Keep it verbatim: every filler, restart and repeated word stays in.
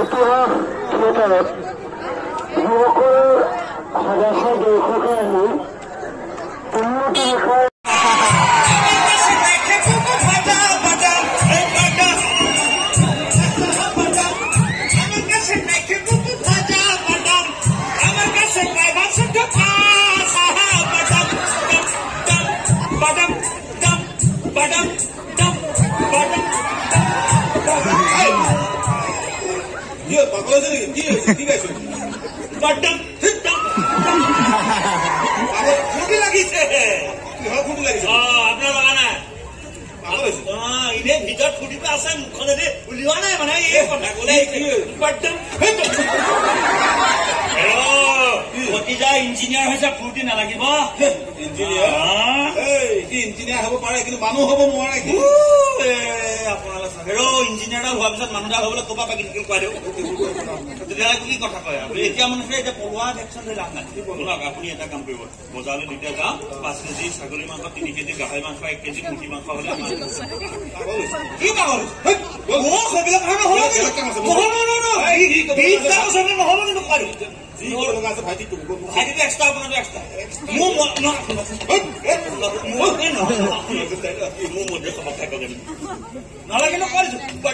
ইতিহাস থিয়েটাৰত যুৱকৰ হাজাৰশ দৰ্শকে আনি উন্নতি বিষয়ে ভিতৰত ফুটিটো আছে মুখতে উলিওৱা নাই মানে এই কথা কলে ভতিজা ইঞ্জিনিয়াৰ হৈছে ফুৰ্তি নালাগিব ইঞ্জিনিয়াৰ হব পাৰে কিন্তু মানুহ হব নোৱাৰে আপোনালোক হেৰ ইঞ্জিনিয়াৰ হোৱাৰ পিছত মানুহ এটা হবলৈ ক'বা বাকী খুৱাই দিওঁ তেতিয়াহ'লে কি কথা কয় আপুনি এতিয়া মানুহে এতিয়া পলোৱা ভেকচিন লৈ লাভ নাই বলক আপুনি এটা কাম কৰিব বজাৰলৈ দুটা যাওঁ পাঁচ কেজি ছাগলী মাংস তিনি কেজি গাহৰি মাংস এক কেজি মুৰ্গী মাংস হলে কি পাগল নহব কিন্তু পাৰিম ভাইটিটো এক্সট্ৰা আপোনাক এক্সট্ৰা মোৰ মোৰ মধ্যে সভা থাকক নালাগে নকৰিছো